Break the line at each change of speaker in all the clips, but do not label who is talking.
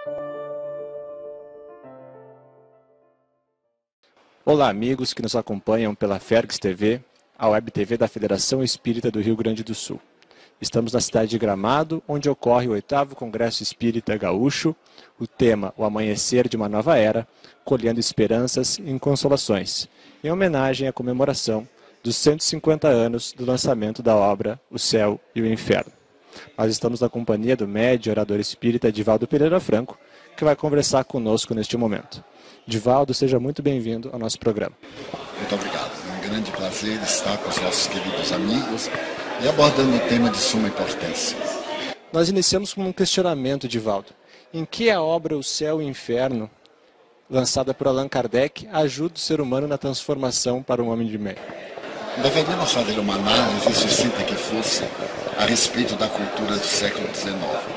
Olá, amigos que nos acompanham pela Fergs TV, a web TV da Federação Espírita do Rio Grande do Sul. Estamos na cidade de Gramado, onde ocorre o 8º Congresso Espírita Gaúcho, o tema O Amanhecer de uma Nova Era, colhendo esperanças e consolações, em homenagem à comemoração dos 150 anos do lançamento da obra O Céu e o Inferno. Nós estamos na companhia do médium orador espírita Divaldo Pereira Franco, que vai conversar conosco neste momento. Divaldo, seja muito bem-vindo ao nosso programa.
Muito obrigado. É um grande prazer estar com os nossos queridos amigos e abordando um tema de suma importância.
Nós iniciamos com um questionamento, Divaldo. Em que a obra O Céu e o Inferno, lançada por Allan Kardec, ajuda o ser humano na transformação para um homem de bem?
Deveríamos fazer uma análise sucinta que fosse a respeito da cultura do século XIX.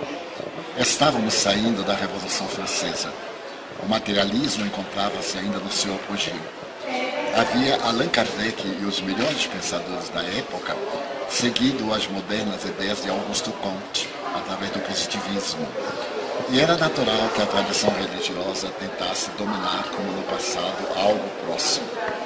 Estávamos saindo da Revolução Francesa. O materialismo encontrava-se ainda no seu apogeu. Havia Allan Kardec e os melhores pensadores da época seguido as modernas ideias de Auguste Comte, através do positivismo. E era natural que a tradição religiosa tentasse dominar, como no passado, algo próximo.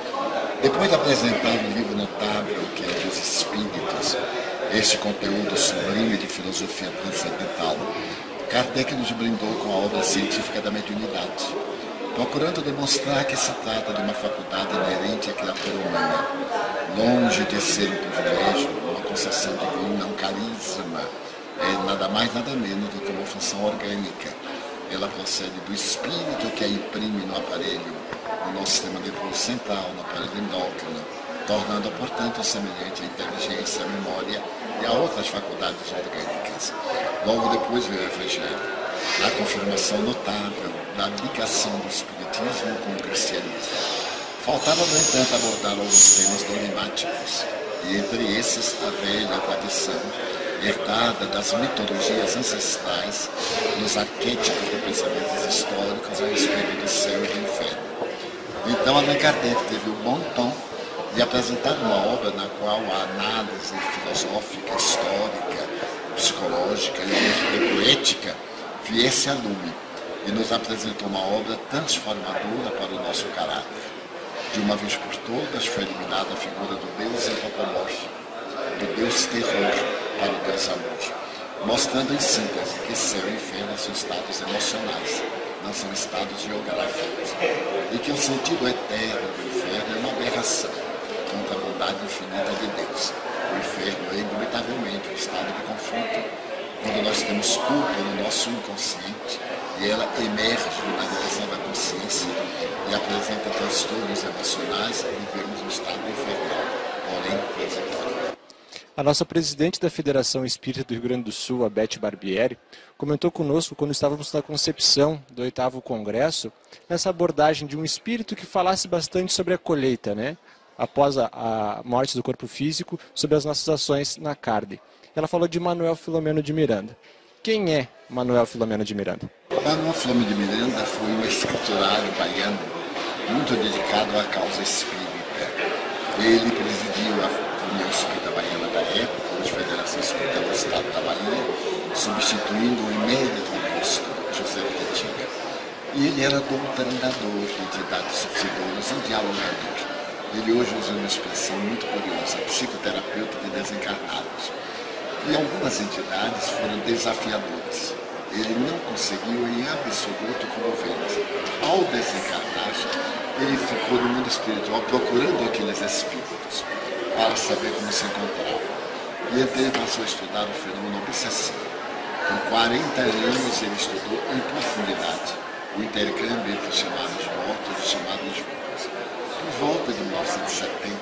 Depois de apresentar um livro notável, que é Dos Espíritos, este conteúdo sublime de filosofia transcendental, Kardec nos brindou com a obra científica da mediunidade, procurando demonstrar que se trata de uma faculdade inerente à criatura humana, longe de ser um privilégio, uma concessão divina, um carisma, é nada mais nada menos do que uma função orgânica. Ela procede do espírito que a imprime no aparelho, no nosso sistema nervoso central, no aparelho endócrino, tornando-a, portanto, semelhante à inteligência, à memória e a outras faculdades orgânicas. Logo depois veio o Evangelho, a confirmação notável da ligação do Espiritismo com o cristianismo. Faltava, no entanto, abordar alguns temas dogmáticos, e entre esses a velha tradição, herdada das mitologias ancestrais, dos arquétipos de pensamentos históricos a respeito do céu e do inferno. Então, Allan Kardec teve o bom tom de apresentar uma obra na qual a análise filosófica, histórica, psicológica e poética viesse a lume e nos apresentou uma obra transformadora para o nosso caráter. De uma vez por todas foi eliminada a figura do Deus antropomórfico, do Deus terror para o Deus amor, mostrando em síntese que céu e inferno são estados emocionais, não são estados geográficos, e que o sentido eterno do inferno é uma aberração contra a bondade infinita de Deus. O inferno é indubitavelmente um estado de conflito, quando nós temos culpa no nosso inconsciente e ela emerge na direção da consciência e apresenta transtornos emocionais e vivemos um estado infernal, porém transitório.
A nossa presidente da Federação Espírita do Rio Grande do Sul, a Beth Barbieri, comentou conosco quando estávamos na concepção do 8º Congresso, essa abordagem de um espírito que falasse bastante sobre a colheita, né? Após a morte do corpo físico, sobre as nossas ações na carne. Ela falou de Manuel Filomeno de Miranda. Quem é Manuel Filomeno de Miranda?
Manuel Filomeno de Miranda foi um escriturário baiano muito dedicado à causa espírita. Ele presidiu a União Espírita Baiana da época, hoje Federação Espírita do Estado da Bahia, substituindo o emérito apóstolo José Ortetinga. E ele era doutrinador de entidades sofredoras e dialogador. Ele hoje usa uma expressão muito curiosa, psicoterapeuta de desencarnados. E algumas entidades foram desafiadoras. Ele não conseguiu em absoluto comovê-las. Ao desencarnar, ele ficou no mundo espiritual procurando aqueles espíritos para saber como se encontravam. E então ele passou a estudar o fenômeno obsessivo. Com 40 anos ele estudou em profundidade o intercâmbio entre os chamados mortos e os chamados vivos. Por volta de 1970,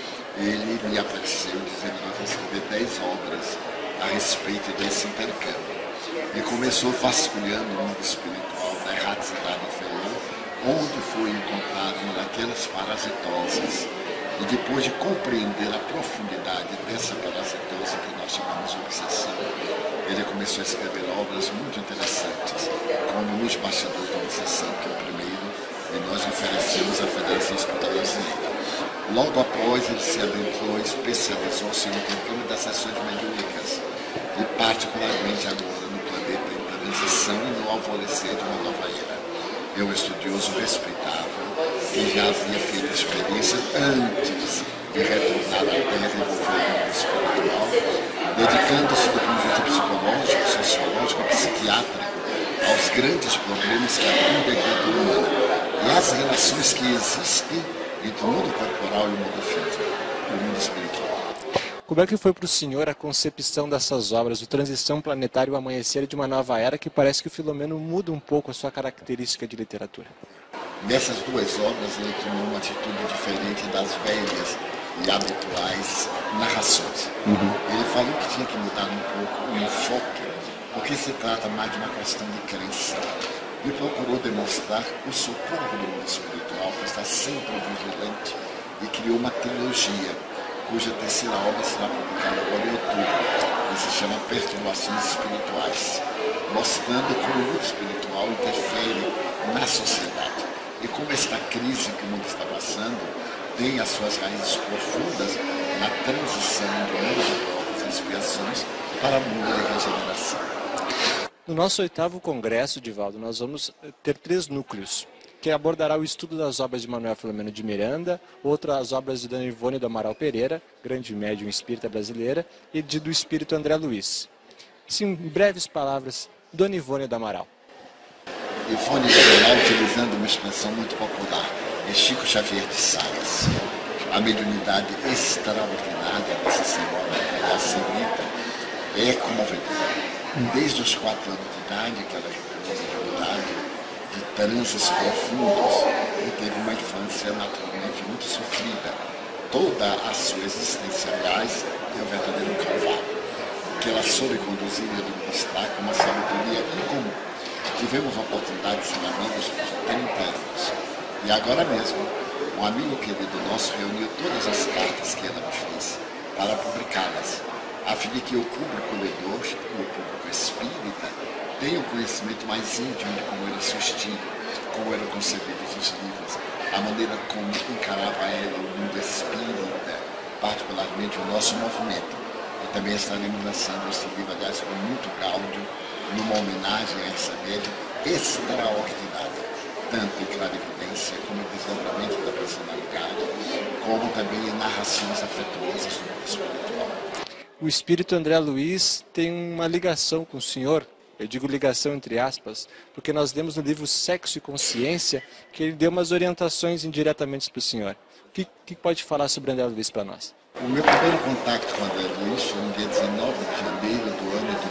ele me apareceu dizendo que nós escrever 10 obras a respeito desse intercâmbio. E começou vasculhando o mundo espiritual da erraticidade inferior, onde foi encontrado uma daquelas parasitoses. E depois de compreender a profundidade dessa parasitose que nós chamamos de obsessão, ele começou a escrever obras muito interessantes, como Nos Bastidores da Obsessão, que é o primeiro, e nós oferecemos à Federação Espírita Brasileira. Logo após, ele se adentrou, especializou-se no intercâmbio das sessões mediúnicas, e particularmente agora no planeta transição e no alvorecer de uma nova era. É um estudioso respeitável que já havia feito experiências antes de retornar à Terra e envolver o mundo espiritual, dedicando-se do ponto de vista psicológico, sociológico e psiquiátrico aos grandes problemas que atendem a cultura humana e às relações que existem entre o mundo corporal e o mundo físico, o mundo espiritual.
Como é que foi para o senhor a concepção dessas obras, o Transição Planetária e o Amanhecer de uma Nova Era, que parece que o Filomeno muda um pouco a sua característica de literatura?
Nessas duas obras ele tomou uma atitude diferente das velhas e habituais narrações. Ele falou que tinha que mudar um pouco o enfoque, porque se trata mais de uma questão de crença. E procurou demonstrar o socorro do mundo espiritual, que está sempre vigilante, e criou uma trilogia, cuja terceira obra será publicada agora em outubro, que se chama Perturbações Espirituais, mostrando como o mundo espiritual interfere na sociedade e como esta crise que o mundo está passando tem as suas raízes profundas na transição do mundo de provas e expiações para o mundo da regeneração.
No nosso 8º congresso, Divaldo, nós vamos ter 3 núcleos, que abordará o estudo das obras de Manuel Filomeno de Miranda, outras obras de Dona Ivone do Amaral Pereira, grande médium espírita brasileira, e do espírito André Luiz. Sim, em breves palavras, Dona Ivone do Amaral.
Ivone do Amaral, utilizando uma expressão muito popular, é Chico Xavier de Sales. A mediunidade extraordinária dessa senhora, a senhorita, é comovedora. Desde os 4 anos de idade, que ela repousa de transes profundos, e teve uma infância naturalmente muito sofrida. Toda a sua existência, aliás, é um verdadeiro calvário, que ela soube conduzir e administrar com uma sabedoria incomum. Tivemos a oportunidade de ser amigos por 30 anos. E agora mesmo, um amigo querido nosso reuniu todas as cartas que ela me fez para publicá-las, a fim de que o público leitor, o público espírita, tenha um conhecimento mais íntimo de como era seu estilo, como eram concebidos os livros, a maneira como encarava ela o mundo espírita, particularmente o nosso movimento. E também estaremos lançando este livro, aliás, com muito gáudio, numa homenagem a essa médium extraordinária, tanto em clarividência como em desdobramento da personalidade, como também em narrações afetuosas do mundo espiritual.
O espírito André Luiz tem uma ligação com o senhor, eu digo ligação entre aspas, porque nós lemos no livro Sexo e Consciência que ele deu umas orientações indiretamente para o senhor. O que pode falar sobre André Luiz para nós?
O meu primeiro contato com André Luiz foi no dia 19 de janeiro do ano de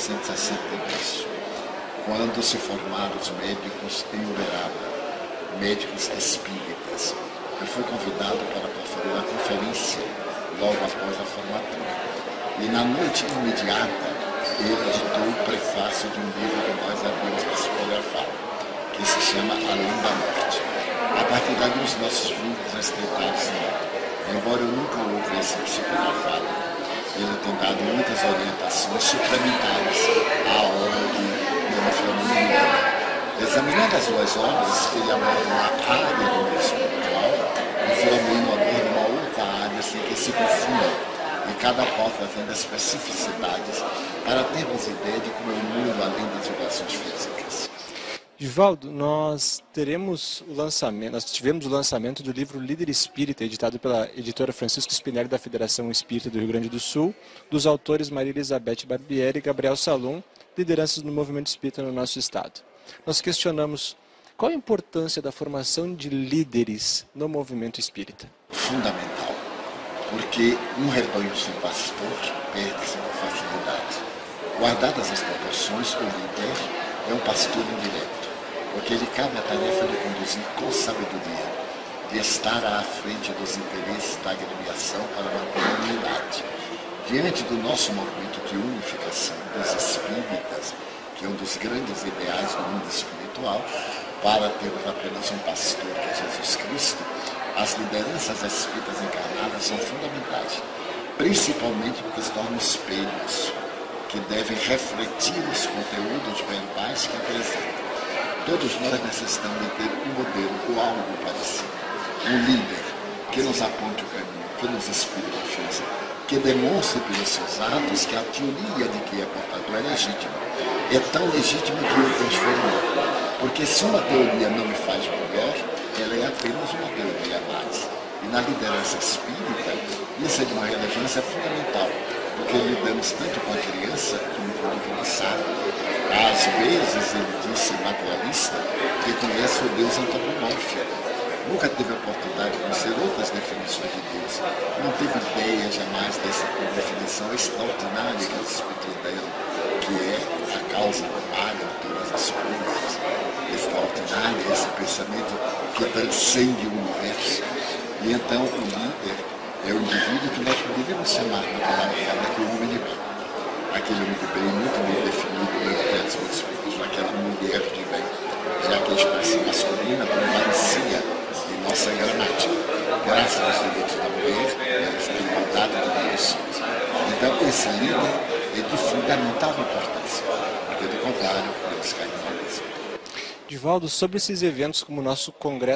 1962, quando se formaram os médicos em Uberaba, médicos espíritas. Eu fui convidado para proferir uma conferência logo após a formatura. E na noite imediata, ele editou o prefácio de um livro que nós havíamos psicografado, que se chama Além da Morte. A partir daí, os nossos vínculos estreitaram-se muito. Embora eu nunca o houvesse psicografado, ele tem dado muitas orientações suplementares à obra de Manuel Filomeno de Miranda. Examinando as duas obras, ele aborda uma área do mundo espiritual, e Filomeno aborda uma outra área assim, que se confundem. E cada qual trazendo especificidades para termos ideia de como é o mundo além das vibrações físicas.
Divaldo, nós tivemos o lançamento do livro Líder Espírita, editado pela editora Francisco Spinelli da Federação Espírita do Rio Grande do Sul, dos autores Maria Elizabeth Barbieri e Gabriel Salum, lideranças do movimento espírita no nosso estado. Nós questionamos qual a importância da formação de líderes no movimento espírita.
Fundamental. Porque um rebanho sem pastor perde-se com facilidade. Guardadas as proporções, o líder é um pastor indireto, porque lhe cabe a tarefa de conduzir com sabedoria, de estar à frente dos interesses da agremiação para manter a unidade. Diante do nosso movimento de unificação dos espíritas, que é um dos grandes ideais do mundo espiritual, para termos apenas um pastor, que é Jesus Cristo, as lideranças espíritas encarnadas são fundamentais, principalmente porque se tornam espelhos que devem refletir os conteúdos verbais que apresentam. Todos nós necessitamos de ter um modelo ou algo parecido, um líder que nos aponte o caminho, que nos explique o físico, que demonstre pelos seus atos que a teoria de que é portador é legítima. É tão legítima que o transformou. Porque se uma teoria não me faz mulher, ela é apenas uma teoria a mais. E na liderança espírita, isso é de uma relevância fundamental, porque lidamos tanto com a criança como com o avançado. Às vezes, ele disse materialista, que conhece o Deus antropomórfico. Nunca teve a oportunidade de conhecer outras definições de Deus. Não teve ideia jamais dessa definição extraordinária que eles deram, que é a causa primária de todas as coisas. Extraordinária, esse pensamento que transcende o universo. E então o líder é o indivíduo que nós poderíamos chamar na palavra que o homem de bem. Aquele homem de bem muito bem definido no Evangelho dos Espíritos, aquela mulher de bem, já que a expressão masculina prevalecia em nossa gramática. Graças aos direitos da mulher, elas têm igualdade de direitos. Então esse líder é de fundamental importância, porque do contrário, eles caem na mesa.
Divaldo, sobre esses eventos como nossos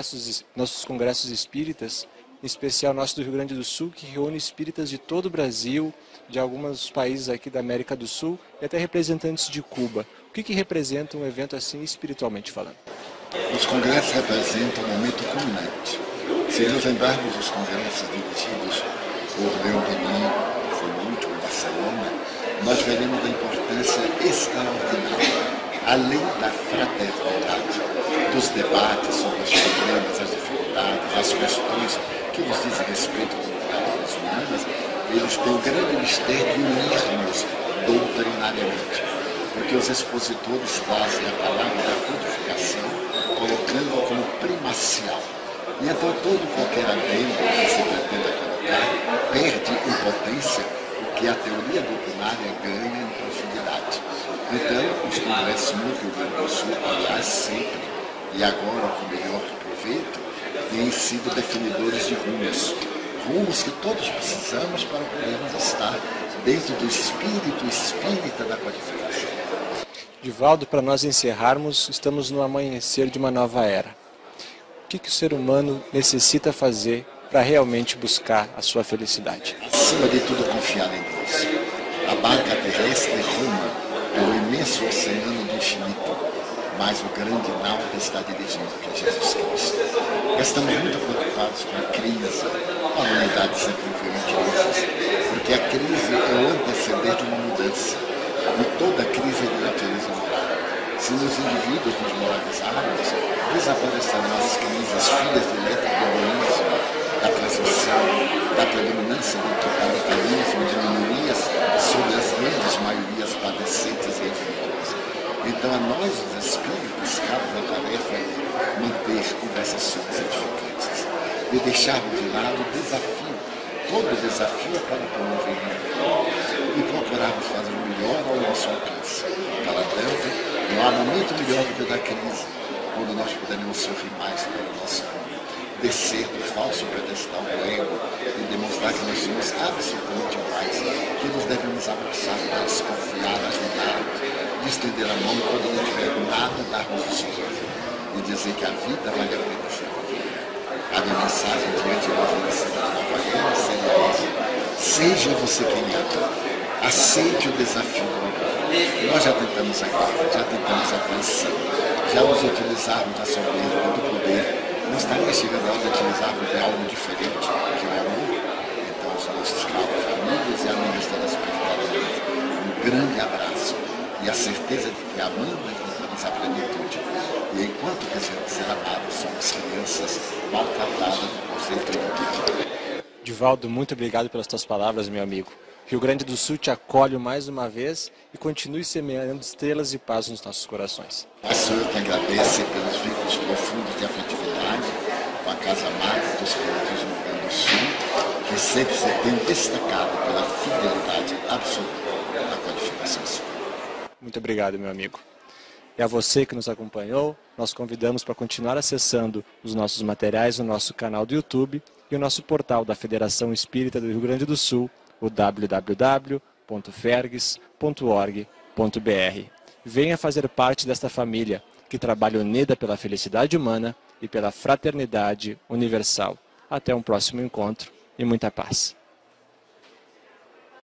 congressos espíritas, em especial nosso do Rio Grande do Sul, que reúne espíritas de todo o Brasil, de alguns países aqui da América do Sul e até representantes de Cuba. O que representa um evento assim espiritualmente falando?
Os congressos representam um momento culminante. Se nos lembrarmos dos congressos dirigidos por Leon Denis, que foi o último em Barcelona, nós veremos a importância extraordinária, além da fraternidade, dos debates sobre os problemas, as dificuldades, as questões que nos dizem respeito com as humanas, eles têm o grande mistério de unir-nos doutrinariamente, porque os expositores trazem a palavra da codificação, colocando-a como primacial. E então todo qualquer adendo que se pretenda colocar perde em potência o que a teoria doutrinária ganha em profundidade. Então, os congressos no Rio Grande do Sul, aliás, sempre, e agora com melhor proveito, têm sido definidores de rumos que todos precisamos para podermos estar dentro do espírito espírita da codificação.
Divaldo, para nós encerrarmos, estamos no amanhecer de uma nova era. O que o ser humano necessita fazer para realmente buscar a sua felicidade?
Acima de tudo, confiar em Deus. A barca terrestre ruma pelo imenso oceano do infinito, mas o grande náufrago está dirigindo para Jesus Cristo. Estamos muito preocupados com a crise, a humanidade sempre viveu em crises, porque a crise é o antecedente de uma mudança, e toda crise é de natureza moral. Se nos indivíduos nos moralizarmos, desaparecerão as crises filhas diretas do egoísmo, da transmissão, da predominância do totalitarismo, de minorias sobre as grandes maiorias padecentes e enfermas. Então a nós, os espíritos, cabe a tarefa de manter conversações edificantes, de deixarmos de lado o desafio. Todo desafio é para promover o melhor e procurarmos fazer o melhor ao nosso alcance. Para tanto, não há momento melhor do que o da crise, quando nós poderemos sorrir mais para o nosso mundo, descer do falso pedestal do ego e demonstrar que nós somos absolutamente iguais, que nos devemos abraçar mais, confiar, ajudar, de estender a mão quando não tiver nada, darmos o sorriso e dizer que a vida vale a pena ser vivida. A minha mensagem diante da felicidade nova era seria essa: seja você quem é, aceite o desafio do amor. Nós já tentamos a guerra, já tentamos a traição, já nos utilizarmos da soberba, do poder. Não estaria chegando a hora de utilizarmos de algo diferente, que é o amor? Então, os nossos caros amigos e amigas telespectadores, um grande abraço e a certeza de que amando encontramos a plenitude. E enquanto quisermos ser amados, somos crianças maltratadas do conceito de
Divaldo, muito obrigado pelas tuas palavras, meu amigo. Rio Grande do Sul te acolhe mais uma vez e continue semeando estrelas de paz nos nossos corações.
Mas sou eu que agradeço pelos vínculos profundos de afetividade com a Casa Magna dos Espíritos no Rio Grande do Sul, que sempre se tem destacado pela fidelidade absoluta da codificação espírita.
Muito obrigado, meu amigo. E a você que nos acompanhou, nós convidamos para continuar acessando os nossos materiais no nosso canal do YouTube e o nosso portal da Federação Espírita do Rio Grande do Sul, o www.fergs.org.br. Venha fazer parte desta família que trabalha unida pela felicidade humana e pela fraternidade universal. Até um próximo encontro e muita paz.